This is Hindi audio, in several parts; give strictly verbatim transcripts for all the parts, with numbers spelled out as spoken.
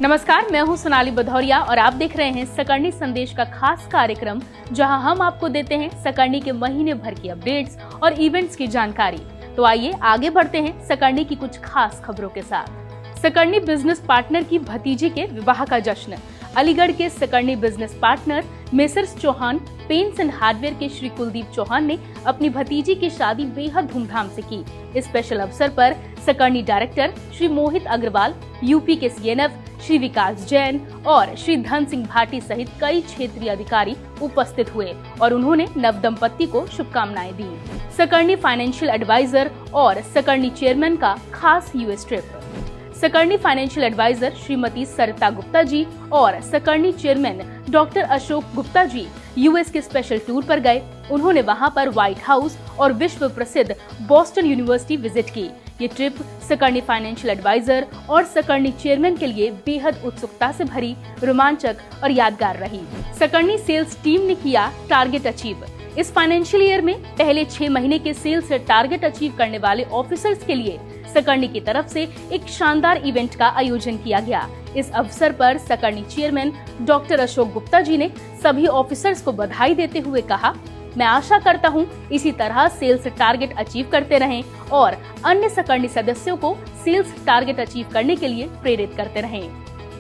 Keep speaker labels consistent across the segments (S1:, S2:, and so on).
S1: नमस्कार, मैं हूं सोनाली भदौरिया और आप देख रहे हैं सकरनी संदेश का खास कार्यक्रम, जहां हम आपको देते हैं सकरनी के महीने भर की अपडेट्स और इवेंट्स की जानकारी। तो आइए आगे बढ़ते हैं सकरनी की कुछ खास खबरों के साथ। सकरनी बिजनेस पार्टनर की भतीजी के विवाह का जश्न। अलीगढ़ के Sakarni business partner messrs Chauhan paints and hardware के श्री कुलदीप चौहान ने अपनी भतीजी की शादी बेहद धूमधाम से की। इस स्पेशल अवसर पर सकरनी डायरेक्टर श्री मोहित अग्रवाल, यूपी के सीएनएफ श्री विकास जैन और श्री धन सिंह भाटी सहित कई क्षेत्रीय अधिकारी उपस्थित हुए और उन्होंने नव दंपति को शुभकामनाएं दी। सकरनी फाइनेंशियल एडवाइजर और सकरनी चेयरमैन का खास US trip. Sakarni financial adviser Shrimati Sarita Gupta ji और Sakarni chairman doctor Ashok Gupta ji US के स्पेशल टूर पर गए। उन्होंने वहां पर व्हाइट हाउस और विश्व प्रसिद्ध बॉस्टन यूनिवर्सिटी विजिट की। ये ट्रिप सकरनी फाइनेंशियल एडवाइजर और सकरनी चेयरमैन के लिए बेहद उत्सुकता से भरी, रोमांचक और यादगार रही। सकरनी सेल्स टीम ने किया टारगेट अचीव। इस फाइनेंशियल ईयर में पहले छह महीने के सेल्स टारगेट अचीव करने वाले ऑफिसर्स के लिए सकरनी की तरफ से एक शानदार इवेंट का आयोजन किया गया। इस अवसर पर सकरनी चेयरमैन डॉक्टर अशोक गुप्ता जी ने सभी ऑफिसर्स को बधाई देते हुए कहा, मैं आशा करता हूं इसी तरह सेल्स टारगेट अचीव करते रहें और अन्य सकरनी सदस्यों को सेल्स टारगेट अचीव करने के लिए प्रेरित करते रहें।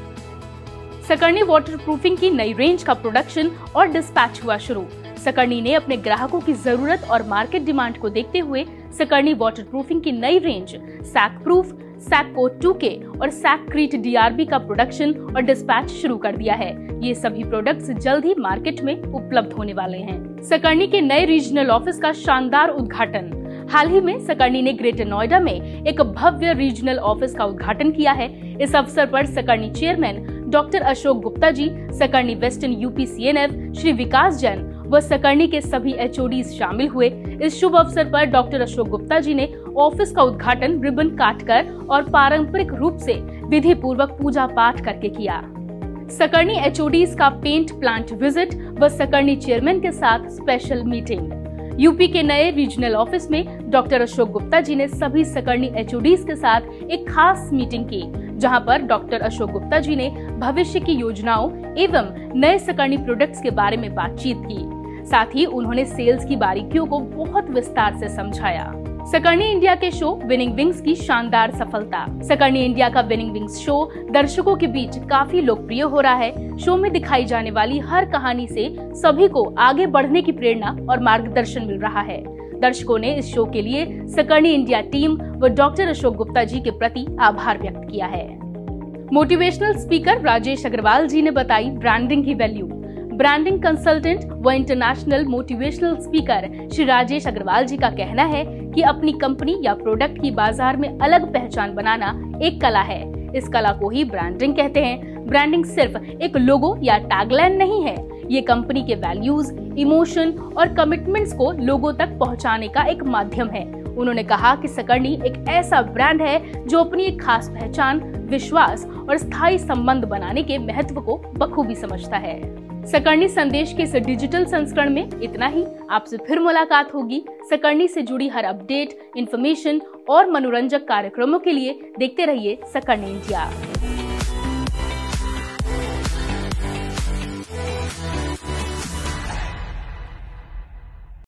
S1: सकरनी वाटरप्रूफिंग की नई रेंज का प्रोडक्शन और डिस्पैच हुआ शुरू। सकरनी ने अपने ग्राहकों की जरूरत और मार्केट डिमांड को देखते हुए सकरनी वाटरप्रूफिंग की नई range sac proof, sac coat two K और सैक क्रीट डीआरबी का प्रोडक्शन और डिस्पैच शुरू कर दिया है। ये सभी प्रोडक्ट्स जल्द ही मार्केट में उपलब्ध होने वाले हैं। सकरनी के नए रीजनल ऑफिस का शानदार उद्घाटन। हाल ही में सकरनी ने ग्रेटर नोएडा में एक भव्य रीजनल ऑफिस का उद्घाटन किया है। इस अवसर पर Sakarni chairman doctor Ashok Gupta ji, Sakarni western UP CNF Shri Vikas Jain व सकरनी के सभी एचओडीज शामिल हुए। इस शुभ अवसर पर डॉक्टर अशोक गुप्ता जी ने ऑफिस का उद्घाटन रिबन काटकर और पारंपरिक रूप से विधि पूर्वक पूजा पाठ करके किया। सकरनी एचओडीज का पेंट प्लांट विजिट व सकरनी चेयरमैन के साथ स्पेशल मीटिंग। यूपी के नए रीजनल ऑफिस में डॉक्टर अशोक गुप्ता जी ने सभी सकरनी एचओडीज के साथ एक खास मीटिंग की, जहां पर डॉक्टर अशोक गुप्ता जी ने भविष्य की योजनाओं एवं नए सकरनी प्रोडक्ट्स के बारे में बातचीत की। साथ ही उन्होंने सेल्स की बारीकियों को बहुत विस्तार से समझाया। सकरनी इंडिया के शो विनिंग विंग्स की शानदार सफलता। सकरनी इंडिया का विनिंग विंग्स शो दर्शकों के बीच काफी लोकप्रिय हो रहा है। शो में दिखाई जाने वाली हर कहानी से सभी को आगे बढ़ने की प्रेरणा और मार्गदर्शन मिल रहा है। दर्शकों ने इस शो के लिए सकरनी इंडिया टीम व डॉक्टर अशोक गुप्ता जी के प्रति आभार व्यक्त किया है। मोटिवेशनल स्पीकर राजेश अग्रवाल जी ने बताई ब्रांडिंग की वैल्यू। ब्रांडिंग कंसल्टेंट व international motivational speaker Shri Rajesh Agarwal ji का कहना है कि अपनी कंपनी या प्रोडक्ट की बाजार में अलग पहचान बनाना एक कला है। इस कला को ही ब्रांडिंग कहते हैं। ब्रांडिंग सिर्फ एक लोगो या टैगलाइन नहीं है, ये कंपनी के वैल्यूज, इमोशन और कमिटमेंट्स को लोगों तक पहुंचाने का एक माध्यम है। उन्होंने कहा कि सकरनी एक ऐसा ब्रांड है जो अपनी एक खास पहचान, विश्वास और स्थायी संबंध बनाने के महत्व को बखूबी समझता है। सकरनी संदेश के इस डिजिटल संस्करण में इतना ही। आपसे फिर मुलाकात होगी। सकरनी से जुड़ी हर अपडेट, इन्फॉर्मेशन और मनोरंजक कार्यक्रमों के लिए देखते रहिए सकरनी इंडिया।